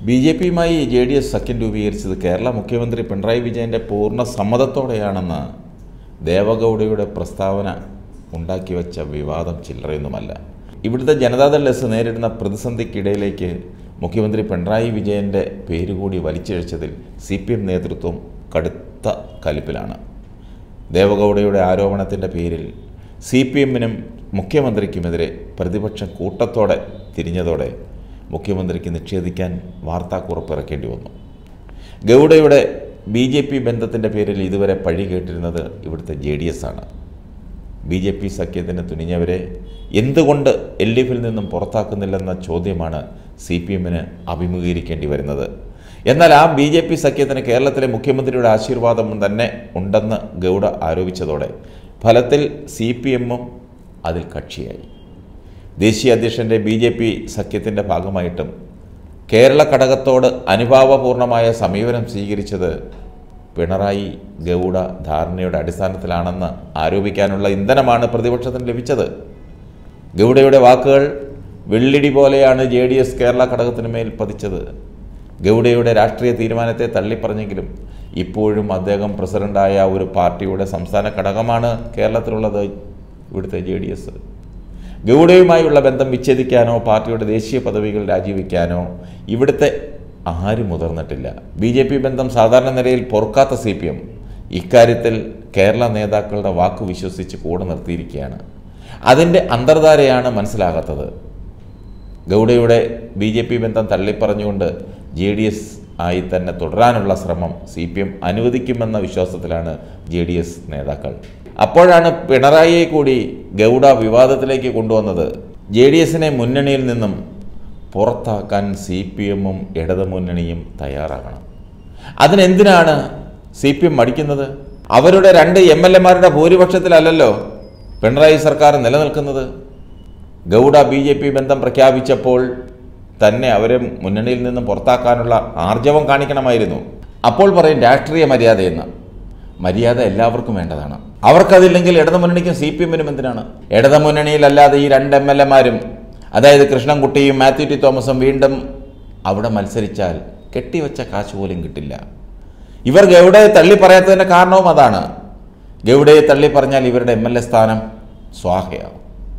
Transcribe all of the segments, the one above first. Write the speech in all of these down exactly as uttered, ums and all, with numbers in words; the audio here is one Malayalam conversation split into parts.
ബി ജെ പിയുമായി ജെ ഡി എസ് സഖ്യം രൂപീകരിച്ചത് കേരള മുഖ്യമന്ത്രി പിണറായി വിജയൻ്റെ പൂർണ്ണ സമ്മതത്തോടെയാണെന്ന് ദേവഗൗഡയുടെ പ്രസ്താവന ഉണ്ടാക്കി വച്ച വിവാദം ചില്ലറയൊന്നുമല്ല. ഇവിടുത്തെ ജനതാദൾ എസ് നേരിടുന്ന പ്രതിസന്ധിക്കിടയിലേക്ക് മുഖ്യമന്ത്രി പിണറായി വിജയൻ്റെ പേരുകൂടി വലിച്ചിഴച്ചതിൽ സി പി എം നേതൃത്വം കടുത്ത കലിപ്പിലാണ്. ദേവഗൗഡയുടെ ആരോപണത്തിൻ്റെ പേരിൽ സി പി എമ്മിനും മുഖ്യമന്ത്രിക്കുമെതിരെ പ്രതിപക്ഷം കൂട്ടത്തോടെ തിരിഞ്ഞതോടെ മുഖ്യമന്ത്രിക്ക് നിഷേധിക്കാൻ വാർത്താക്കുറിപ്പ് ഇറക്കേണ്ടി വന്നു. ഗൗഡയുടെ ബി ജെ പി ബന്ധത്തിൻ്റെ പേരിൽ ഇതുവരെ പഴി കേട്ടിരുന്നത് ഇവിടുത്തെ ജെ ഡി എസ് ആണ്. ബി ജെ പി സഖ്യത്തിന് തുനിഞ്ഞവരെ എന്തുകൊണ്ട് എൽ ഡി എഫിൽ നിന്നും പുറത്താക്കുന്നില്ലെന്ന ചോദ്യമാണ് സി പി എമ്മിന് അഭിമുഖീകരിക്കേണ്ടി വരുന്നത്. എന്നാൽ ആ ബി ജെ പി സഖ്യത്തിന് കേരളത്തിലെ മുഖ്യമന്ത്രിയുടെ ആശീർവാദം തന്നെ ഉണ്ടെന്ന് ഗൗഡ ആരോപിച്ചതോടെ ഫലത്തിൽ സി പി എമ്മും അതിൽ കക്ഷിയായി. ദേശീയ അധ്യക്ഷൻ്റെ ബി ജെ പി സഖ്യത്തിൻ്റെ ഭാഗമായിട്ടും കേരള ഘടകത്തോട് അനുഭാവപൂർണമായ സമീപനം സ്വീകരിച്ചത് പിണറായി ഗൗഡ ധാരണയുടെ അടിസ്ഥാനത്തിലാണെന്ന് ആരോപിക്കാനുള്ള ഇന്ധനമാണ് പ്രതിപക്ഷത്തിന് ലഭിച്ചത്. ഗൗഡയുടെ വാക്കുകൾ വെള്ളിടി പോലെയാണ് ജെ ഡി എസ് കേരള ഘടകത്തിന് മേൽ പതിച്ചത്. ഗൗഡയുടെ രാഷ്ട്രീയ തീരുമാനത്തെ തള്ളിപ്പറഞ്ഞെങ്കിലും ഇപ്പോഴും അദ്ദേഹം പ്രസിഡൻ്റായ ഒരു പാർട്ടിയുടെ സംസ്ഥാന ഘടകമാണ് കേരളത്തിലുള്ളത് ഇവിടുത്തെ ജെ ഡി എസ്. ഗൗഡയുമായുള്ള ബന്ധം വിച്ഛേദിക്കാനോ പാർട്ടിയുടെ ദേശീയ പദവികൾ രാജിവെക്കാനോ ഇവിടുത്തെ ആരും മുതിർന്നിട്ടില്ല. ബി ജെ പി ബന്ധം സാധാരണ നിലയിൽ പൊറുക്കാത്ത സി പി എം ഇക്കാര്യത്തിൽ കേരള നേതാക്കളുടെ വാക്ക് വിശ്വസിച്ച് കൂടെ നിർത്തിയിരിക്കുകയാണ്. അതിൻ്റെ അന്തർധാരയാണ് മനസ്സിലാകാത്തത്. ഗൗഡയുടെ ബി ജെ പി ബന്ധം തള്ളിപ്പറഞ്ഞുകൊണ്ട് ജെ ഡി എസ് ആയി തന്നെ തുടരാനുള്ള ശ്രമം സി പി എം അനുവദിക്കുമെന്ന വിശ്വാസത്തിലാണ് ജെ ഡി എസ് നേതാക്കൾ. അപ്പോഴാണ് പിണറായിയെ കൂടി ഗൗഡ വിവാദത്തിലേക്ക് കൊണ്ടുവന്നത്. ജെ ഡി എസിനെ മുന്നണിയിൽ നിന്നും പുറത്താക്കാൻ സി പി എമ്മും ഇടതുമുന്നണിയും തയ്യാറാകണം. അതിനെന്തിനാണ് സി പി എം മടിക്കുന്നത്? അവരുടെ രണ്ട് എം എൽ എമാരുടെ ഭൂരിപക്ഷത്തിലല്ലല്ലോ പിണറായി സർക്കാർ നിലനിൽക്കുന്നത്. ഗൗഡ ബി ജെ പി ബന്ധം പ്രഖ്യാപിച്ചപ്പോൾ തന്നെ അവരെ മുന്നണിയിൽ നിന്നും പുറത്താക്കാനുള്ള ആർജവം കാണിക്കണമായിരുന്നു. അപ്പോൾ പറയും രാഷ്ട്രീയ മര്യാദയെന്ന്. മര്യാദ എല്ലാവർക്കും വേണ്ടതാണ്. അവർക്കതില്ലെങ്കിൽ ഇടതുമുന്നണിക്കും സി പി എമ്മിനും എന്തിനാണ്? ഇടതുമുന്നണിയിലല്ലാതെ ഈ രണ്ട് എം എൽ എമാരും അതായത് കൃഷ്ണൻകുട്ടിയും മാത്യു ടി തോമസും വീണ്ടും അവിടെ മത്സരിച്ചാൽ കെട്ടിവെച്ച കാശ് പോലും കിട്ടില്ല. ഇവർ ഗൗഡയെ തള്ളി പറയാത്തതിൻ്റെ കാരണവും അതാണ്. ഗൗഡയെ തള്ളി പറഞ്ഞാൽ ഇവരുടെ എം എൽ എ സ്ഥാനം സ്വാഹയാവും.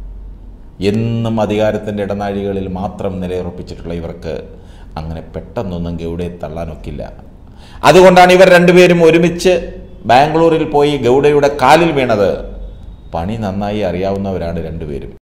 എന്നും അധികാരത്തിൻ്റെ ഇടനാഴികളിൽ മാത്രം നിലയുറപ്പിച്ചിട്ടുള്ള ഇവർക്ക് അങ്ങനെ പെട്ടെന്നൊന്നും ഗൗഡയെ തള്ളാനൊക്കില്ല. അതുകൊണ്ടാണ് ഇവർ രണ്ടുപേരും ഒരുമിച്ച് ബാംഗ്ലൂരിൽ പോയി ഗൗഡയുടെ കാലിൽ വീണത്. പണി നന്നായി അറിയാവുന്നവരാണ് രണ്ടുപേരും.